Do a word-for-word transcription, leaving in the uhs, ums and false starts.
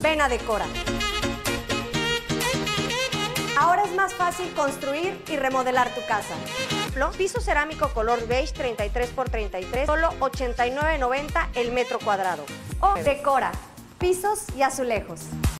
Ven a Decora. Ahora es más fácil construir y remodelar tu casa. Piso cerámico color beige treinta y tres por treinta y tres, solo ochenta y nueve noventa el metro cuadrado. O Decora, pisos y azulejos.